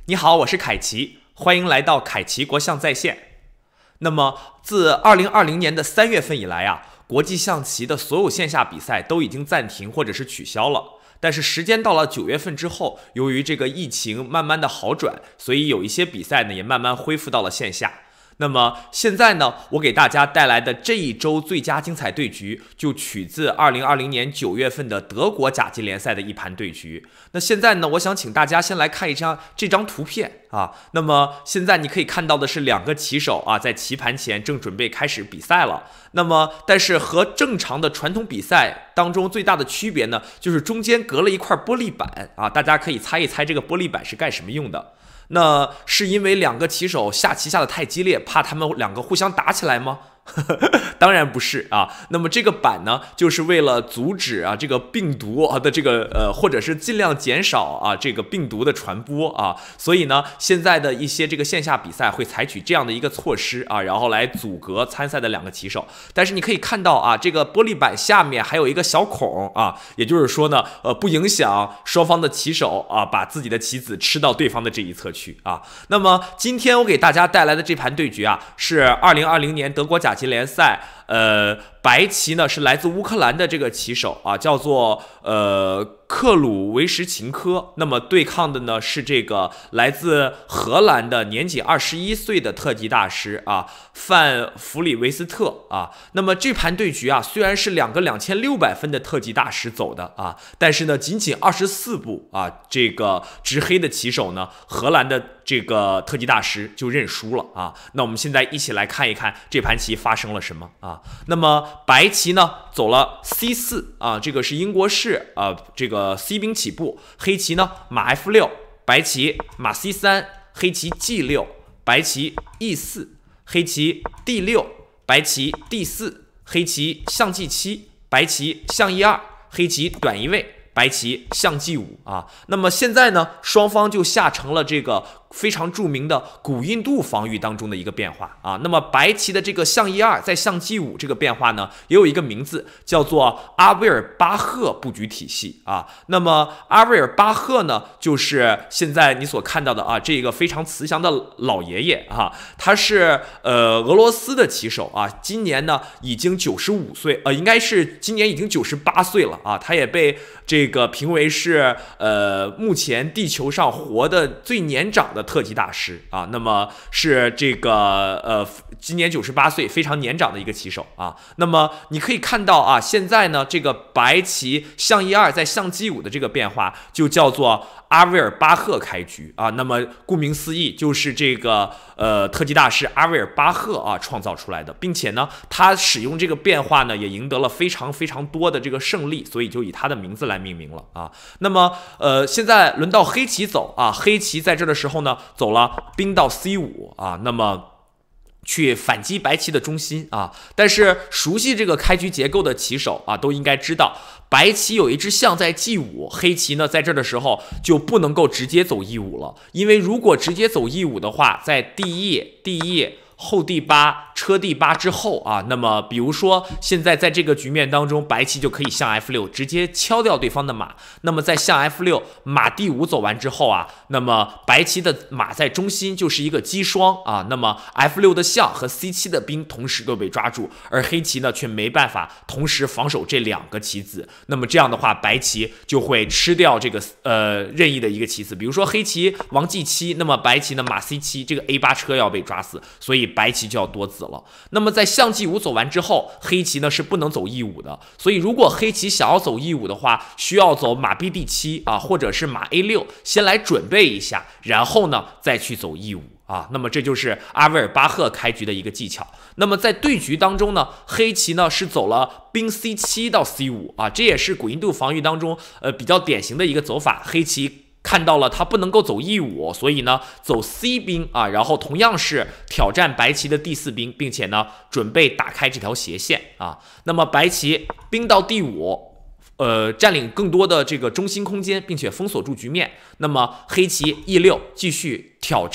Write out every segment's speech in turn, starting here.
你好，我是凯奇，欢迎来到凯奇国象在线。那么，自2020年的3月份以来啊，国际象棋的所有线下比赛都已经暂停或者是取消了。但是时间到了9月份之后，由于这个疫情慢慢的好转，所以有一些比赛呢也慢慢恢复到了线下。那么现在呢，我给大家带来的这一周最佳精彩对局，就取自2020年9月份的德国甲级联赛的一盘对局。那现在呢，我想请大家先来看这张图片啊。那么现在你可以看到的是2个棋手啊，在棋盘前正准备开始比赛了。那么，但是和正常的传统比赛当中最大的区别呢，就是中间隔了一块玻璃板啊。大家可以猜一猜这个玻璃板是干什么用的？那是因为2个棋手下棋下的太激烈，怕他们2个互相打起来吗？当然不是啊。那么这个板呢，就是为了阻止啊这个病毒的这个或者是尽量减少啊这个病毒的传播啊。所以呢，现在的一些这个线下比赛会采取这样的一个措施啊，然后来阻隔参赛的2个棋手。但是你可以看到啊，这个玻璃板下面还有一个小孔啊，也就是说呢，不影响双方的棋手啊把自己的棋子吃到对方的这一侧去啊。那么今天我给大家带来的这盘对局啊，是2020年德国甲级联赛，白棋呢是来自乌克兰的这个棋手啊，叫做克鲁维什琴科。那么对抗的呢是这个来自荷兰的年仅21岁的特级大师啊，范弗里维斯特啊。那么这盘对局啊，虽然是2个2600分的特级大师走的啊，但是呢仅仅24步啊，这个执黑的棋手呢，荷兰的这个特级大师就认输了啊。那我们现在一起来看一看这盘棋发生了什么啊。那么白棋呢走了 C4 啊，这个是英国式这个 C 兵起步。黑棋呢马 F6， 白棋马 C3， 黑棋 G6， 白棋 E4， 黑棋 D6， 白棋 D4， 黑棋象 G7， 白棋象 E2， 黑棋短一位，白棋象 G5 啊。那么现在呢，双方就下成了这个非常著名的古印度防御当中的一个变化啊。那么白棋的这个象 E2 在象 G5 这个变化呢，也有一个名字叫做阿维尔巴赫布局体系啊。那么阿维尔巴赫呢，就是现在你所看到的啊，这个非常慈祥的老爷爷啊，他是俄罗斯的棋手啊，今年呢已经95岁，应该是今年已经98岁了啊。他也被这个评为是目前地球上活的最年长的特级大师啊。那么是这个今年98岁，非常年长的一个棋手啊。那么你可以看到啊，现在呢这个白棋象 E2 在象 G5 的这个变化就叫做阿维尔巴赫开局啊。那么顾名思义，就是这个特级大师阿维尔巴赫啊创造出来的，并且呢他使用这个变化呢也赢得了非常非常多的这个胜利，所以就以他的名字来命名了啊。那么现在轮到黑棋走啊，黑棋在这的时候呢走了兵到 C5 啊，那么去反击白棋的中心啊。但是熟悉这个开局结构的棋手啊，都应该知道白棋有一只象在 G5， 黑棋呢在这的时候就不能够直接走 E5 了，因为如果直接走 E5 的话，在第一页后D8车D8之后啊，那么比如说现在在这个局面当中，白棋就可以象 F6 直接敲掉对方的马。那么在象 F6 马 D5 走完之后啊，那么白棋的马在中心就是一个击双啊，那么 F6 的象和 C7 的兵同时都被抓住，而黑棋呢却没办法同时防守这2个棋子。那么这样的话，白棋就会吃掉这个任意的一个棋子，比如说黑棋王 G7， 那么白棋呢马 C7， 这个 A8 车要被抓死，所以白棋就要多子了。那么在象 G5 走完之后，黑棋呢是不能走 E5 的，所以如果黑棋想要走 E5 的话，需要走马 BD7 啊，或者是马 A6 先来准备一下，然后呢再去走 E5 啊。那么这就是阿维尔巴赫开局的一个技巧。那么在对局当中呢，黑棋呢是走了兵 C7 到 C5 啊，这也是古印度防御当中比较典型的一个走法。黑棋看到了他不能够走 E5， 所以呢走 C 兵啊，然后同样是挑战白棋的第4兵，并且呢准备打开这条斜线啊。那么白棋兵到D5，占领更多的这个中心空间，并且封锁住局面。那么黑棋 E6 继续挑战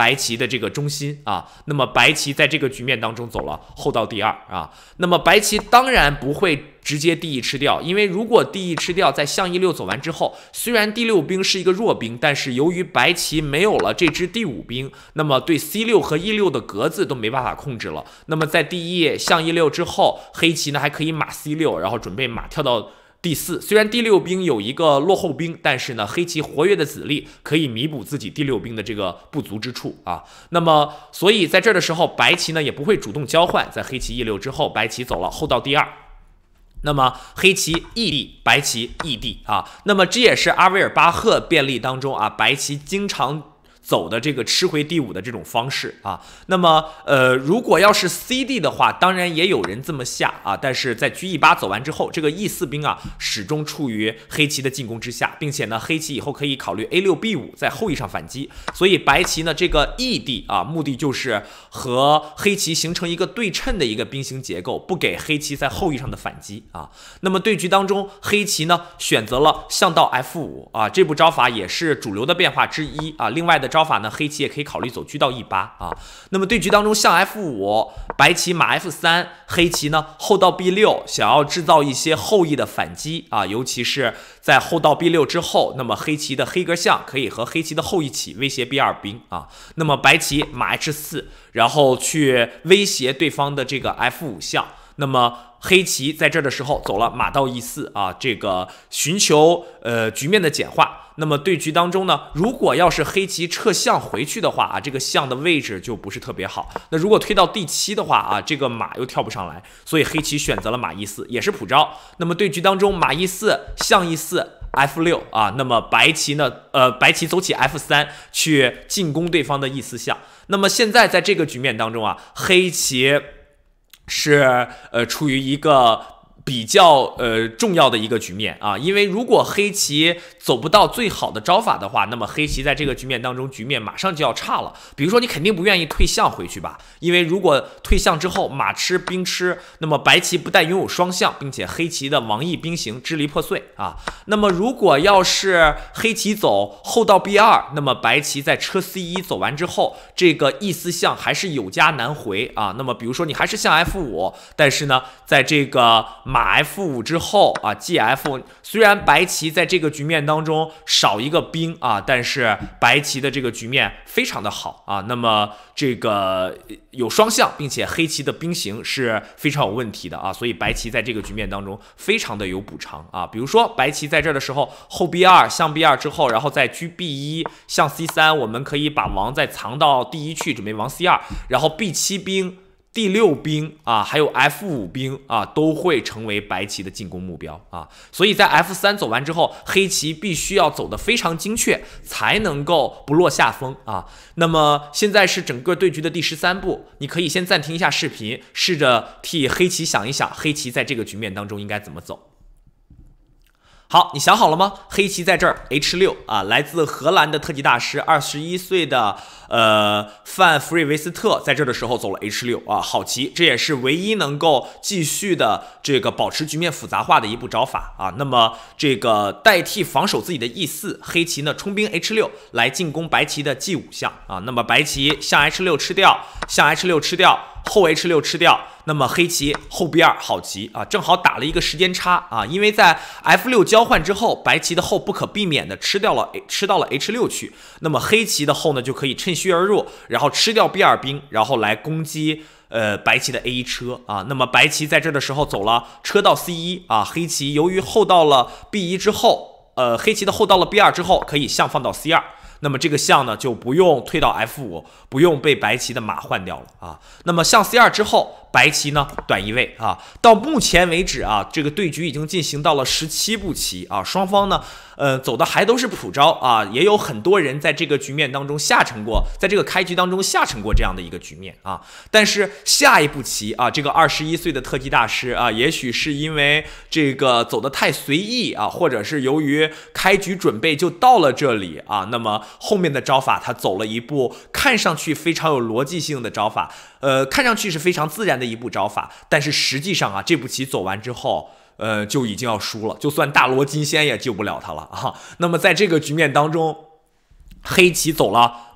白棋的这个中心啊。那么白棋在这个局面当中走了后到第2啊。那么白棋当然不会直接第一吃掉，因为如果第一吃掉，在象E6走完之后，虽然第6兵是一个弱兵，但是由于白棋没有了这支第5兵，那么对 C6和E6的格子都没办法控制了。那么在第一象E6之后，黑棋呢还可以马 C6，然后准备马跳到第4。虽然第6兵有一个落后兵，但是呢，黑棋活跃的子力可以弥补自己第6兵的这个不足之处啊。那么，所以在这的时候，白棋呢也不会主动交换，在黑棋E6之后，白棋走了后到第2。那么黑棋易地，白棋易地啊。那么这也是阿维尔巴赫便利当中啊，白棋经常走的这个吃回第5的这种方式啊。那么如果要是 CD 的话，当然也有人这么下啊，但是在车E8走完之后，这个 E4兵啊始终处于黑棋的进攻之下，并且呢，黑棋以后可以考虑 A6B5 在后翼上反击。所以白棋呢这个易地啊，目的就是和黑棋形成一个对称的一个兵形结构，不给黑棋在后翼上的反击啊。那么对局当中，黑棋呢选择了象到 F5啊，这步招法也是主流的变化之一啊。另外的招法呢，黑棋也可以考虑走车到E8啊。那么对局当中，象 F5，白棋马 F3，黑棋呢后到 B6，想要制造一些后翼的反击啊，尤其是在后到 B6之后，那么黑棋的黑格象可以和黑棋的后一起威胁 B2兵啊。那么白棋马 H4，然后去威胁对方的这个 F5象。那么黑棋在这的时候走了马到E4啊，这个寻求局面的简化。那么对局当中呢，如果要是黑棋撤象回去的话啊，这个象的位置就不是特别好。那如果推到第7的话啊，这个马又跳不上来，所以黑棋选择了马E4，也是普招。那么对局当中，马E4，象E4。F6啊，那么白棋呢？白棋走起 F3去进攻对方的E4象。那么现在在这个局面当中啊，黑棋是处于一个比较重要的一个局面啊，因为如果黑棋走不到最好的招法的话，那么黑棋在这个局面当中局面马上就要差了。比如说你肯定不愿意退象回去吧，因为如果退象之后马吃兵吃，那么白棋不但拥有双象，并且黑棋的王翼兵形支离破碎啊。那么如果要是黑棋走后到 B2，那么白棋在车 C1 走完之后，这个E4象还是有家难回啊。那么比如说你还是象 F5，但是呢，在这个马 F5之后啊 ，GF 虽然白棋在这个局面当中少一个兵啊，但是白棋的这个局面非常的好啊。那么这个有双象，并且黑棋的兵形是非常有问题的啊，所以白棋在这个局面当中非常的有补偿啊。比如说白棋在这的时候，后 B2 象 B2之后，然后再车 B1 象 C3，我们可以把王再藏到第1去，准备王 C2，然后 B7兵。第6兵啊，还有 F5兵啊，都会成为白棋的进攻目标啊。所以在 F3走完之后，黑棋必须要走得非常精确，才能够不落下风啊。那么现在是整个对局的第13步，你可以先暂停一下视频，试着替黑棋想一想，黑棋在这个局面当中应该怎么走。好，你想好了吗？黑棋在这儿 H6啊，来自荷兰的特级大师21岁的范弗瑞维斯特在这的时候走了 H6啊，好棋，这也是唯一能够继续的这个保持局面复杂化的一步招法啊。那么这个代替防守自己的 E4，黑棋呢冲兵 H6来进攻白棋的 G5象啊。那么白棋象 H6吃掉，象 H6吃掉，后 H6吃掉。那么黑棋后 B2 好棋啊，正好打了一个时间差啊，因为在 F6交换之后，白棋的后不可避免的吃到了 H6去，那么黑棋的后呢就可以趁虚而入，然后吃掉 B2兵，然后来攻击白棋的 A1车啊。那么白棋在这的时候走了车到 C1啊，黑棋由于后到了 B1之后，黑棋的后到了 B2之后，可以象放到 C2。那么这个象呢就不用退到 F5，不用被白棋的马换掉了啊。那么象 C2之后，白棋呢短一位啊。到目前为止啊，这个对局已经进行到了17步棋啊，双方呢走的还都是普招啊，也有很多人在这个局面当中下沉过，在这个开局当中下沉过这样的一个局面啊。但是下一步棋啊，这个21岁的特级大师啊，也许是因为这个走的太随意啊，或者是由于开局准备就到了这里啊，那么后面的招法他走了一步看上去非常有逻辑性的招法，看上去是非常自然的一步招法，但是实际上啊，这步棋走完之后就已经要输了，就算大罗金仙也救不了他了啊。那么在这个局面当中，黑棋走了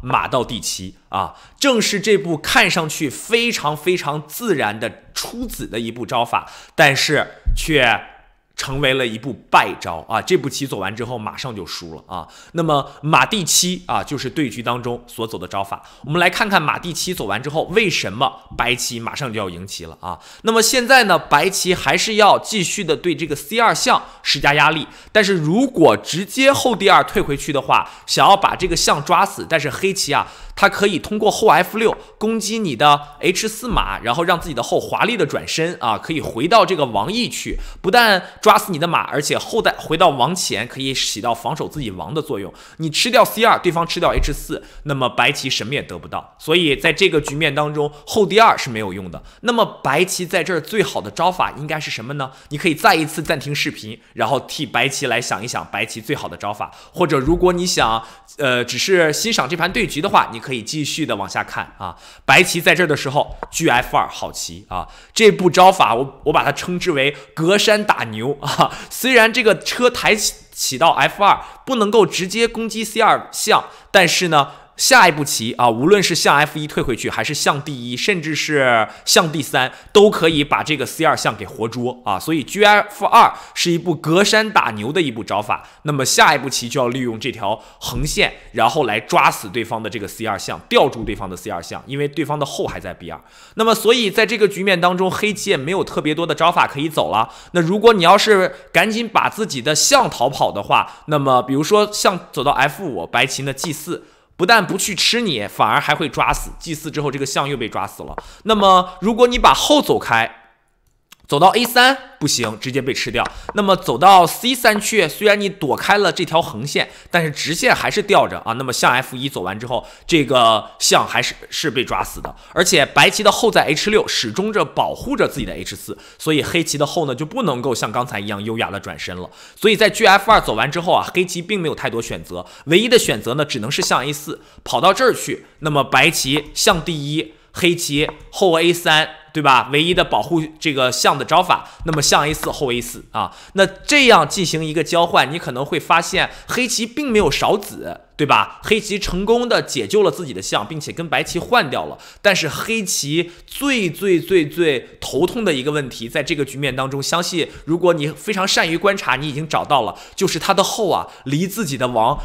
马到D7啊，正是这步看上去非常非常自然的出子的一步招法，但是却成为了一步败招啊！这步棋走完之后，马上就输了啊。那么马D7啊，就是对局当中所走的招法。我们来看看马D7走完之后，为什么白棋马上就要赢棋了啊？那么现在呢，白棋还是要继续的对这个 C2 象施加压力，但是如果直接后D2退回去的话，想要把这个象抓死，但是黑棋啊，它可以通过后 F6攻击你的 H4 马，然后让自己的后华丽的转身啊，可以回到这个王翼去，不但抓死你的马，而且后代回到王前可以起到防守自己王的作用。你吃掉 C2， 对方吃掉 H4， 那么白棋什么也得不到。所以在这个局面当中，后D2是没有用的。那么白棋在这儿最好的招法应该是什么呢？你可以再一次暂停视频，然后替白棋来想一想白棋最好的招法，或者如果你想只是欣赏这盘对局的话，你可以继续的往下看啊。白棋在这儿的时候车 F2 好棋啊，这步招法我把它称之为隔山打牛啊。虽然这个车抬起到 F2 不能够直接攻击 C2 象，但是呢，下一步棋啊，无论是象 F1 退回去，还是象 D1，甚至是象 D3，都可以把这个 C2 象给活捉啊。所以 G-F2 是一步隔山打牛的一步招法。那么下一步棋就要利用这条横线，然后来抓死对方的这个 C2 象，吊住对方的 C2 象，因为对方的后还在 B2。那么所以在这个局面当中，黑棋也没有特别多的招法可以走了。那如果你要是赶紧把自己的象逃跑的话，那么比如说象走到 F5， 白棋呢 G4。不但不去吃你，反而还会抓死。G4之后，这个象又被抓死了。那么，如果你把后走开，走到 A3不行，直接被吃掉。那么走到 C3去，虽然你躲开了这条横线，但是直线还是吊着啊。那么象 F1 走完之后，这个象还是被抓死的。而且白棋的后在 H6 始终着保护着自己的 H4，所以黑棋的后呢就不能够像刚才一样优雅的转身了。所以在 G-F2 走完之后啊，黑棋并没有太多选择，唯一的选择呢只能是象 A4 跑到这儿去。那么白棋象 D1， 黑棋后 A3。对吧？唯一的保护这个象的招法，那么象 A4 后 A4啊，那这样进行一个交换，你可能会发现黑棋并没有少子，对吧？黑棋成功的解救了自己的象，并且跟白棋换掉了。但是黑棋最头痛的一个问题，在这个局面当中，相信如果你非常善于观察，你已经找到了，就是他的后啊离自己的王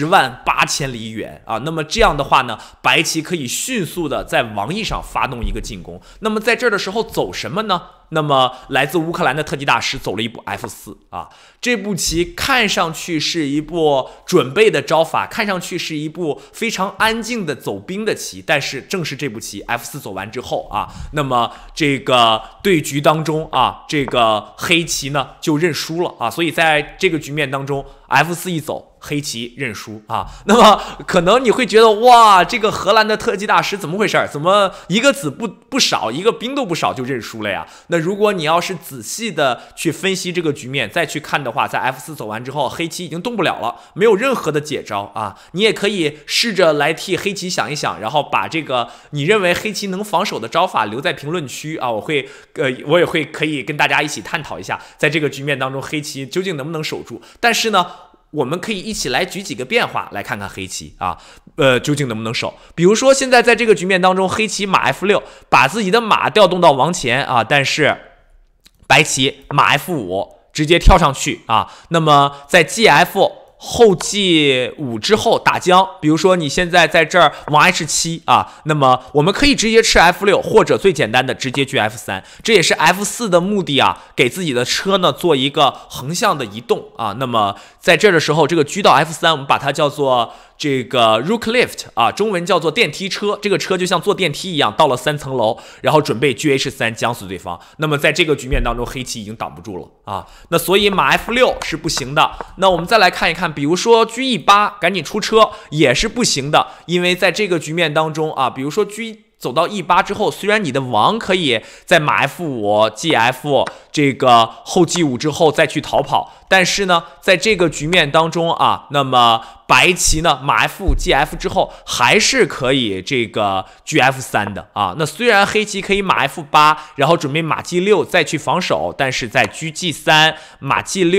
108000里远啊。那么这样的话呢，白棋可以迅速的在王翼上发动一个进攻。那么在这儿的时候走什么呢？那么来自乌克兰的特级大师走了一步 F4啊，这步棋看上去是一步准备的招法，看上去是一步非常安静的走兵的棋，但是正是这步棋 F4走完之后啊，那么这个对局当中啊，这个黑棋呢就认输了啊，所以在这个局面当中 F4一走，黑棋认输啊。那么可能你会觉得哇，这个荷兰的特级大师怎么回事？怎么一个子不少，一个兵都不少就认输了呀？那如果你要是仔细的去分析这个局面，再去看的话，在 F4走完之后，黑棋已经动不了了，没有任何的解招啊。你也可以试着来替黑棋想一想，然后把这个你认为黑棋能防守的招法留在评论区啊，我也会可以跟大家一起探讨一下，在这个局面当中黑棋究竟能不能守住。但是呢，我们可以一起来举几个变化来看看黑棋啊，究竟能不能守。比如说现在在这个局面当中，黑棋马 F6 把自己的马调动到王前啊，但是白棋马 F5 直接跳上去啊，那么在 GF 后 G5 之后打将，比如说你现在在这儿王 H7啊，那么我们可以直接吃 F6，或者最简单的直接去 F3，这也是 F4的目的啊，给自己的车呢做一个横向的移动啊。那么在这儿的时候，这个车到 F3，我们把它叫做这个 Rook Lift 啊，中文叫做电梯车。这个车就像坐电梯一样，到了3层楼，然后准备 GH3 将死对方。那么在这个局面当中，黑棋已经挡不住了啊。那所以马 F6 是不行的。那我们再来看一看，比如说 G8 赶紧出车也是不行的，因为在这个局面当中啊，比如说 G 走到 E8 之后，虽然你的王可以在马 F5、GF 这个后 G5之后再去逃跑。但是呢，在这个局面当中啊，那么白棋呢马 F5 G/F 之后还是可以这个车 F3的啊。那虽然黑棋可以马 F8，然后准备马 G6再去防守，但是在车 G3、马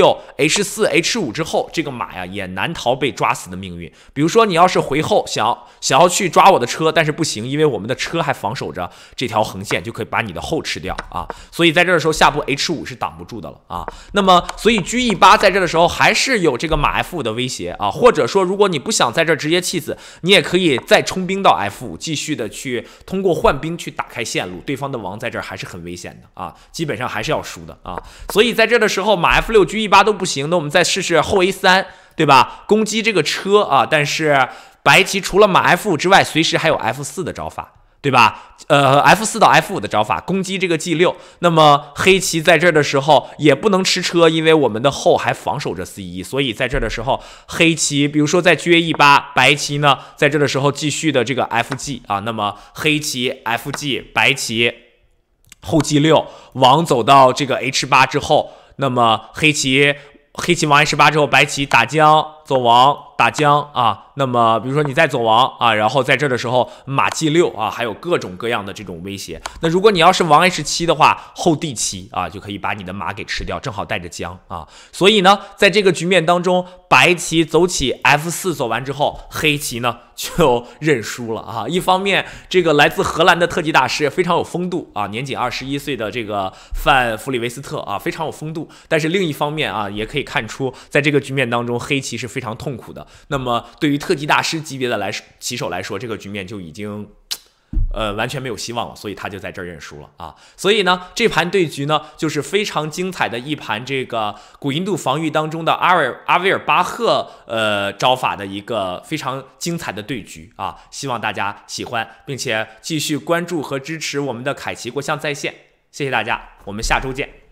G6、H4、H5之后，这个马呀也难逃被抓死的命运。比如说你要是回后想要去抓我的车，但是不行，因为我们的车还防守着这条横线，就可以把你的后吃掉啊。所以在这的时候，下步 H5是挡不住的了啊。那么所以车E8在这的时候还是有这个马 F5的威胁啊，或者说如果你不想在这直接弃子，你也可以再冲兵到 F5，继续的去通过换兵去打开线路，对方的王在这还是很危险的啊，基本上还是要输的啊。所以在这的时候，马 F6、车E8都不行，那我们再试试后 A3，对吧？攻击这个车啊，但是白棋除了马 F5之外，随时还有 F4的招法，对吧？F4到 F5的招法攻击这个 G6，那么黑棋在这的时候也不能吃车，因为我们的后还防守着 C1，所以在这的时候，黑棋比如说在车 E8，白棋呢在这的时候继续的这个 FG 啊，那么黑棋 FG， 白棋后 G6， 王走到这个 H8之后，那么黑棋王 H8之后，白棋打将走王打将啊。那么比如说你再走王啊，然后在这的时候马 G6啊，还有各种各样的这种威胁。那如果你要是王 H7的话，后 D7啊就可以把你的马给吃掉，正好带着将啊。所以呢，在这个局面当中，白棋走起 F4走完之后，黑棋呢就认输了啊。一方面，这个来自荷兰的特级大师非常有风度啊，年仅21岁的这个范弗里维斯特啊，非常有风度。但是另一方面啊，也可以看出，在这个局面当中，黑棋是非常痛苦的。那么对于特级大师级别的棋手来说，这个局面就已经完全没有希望了，所以他就在这儿认输了啊。所以呢，这盘对局呢，就是非常精彩的一盘这个古印度防御当中的阿维尔巴赫招法的一个非常精彩的对局啊。希望大家喜欢，并且继续关注和支持我们的凯奇国象在线。谢谢大家，我们下周见。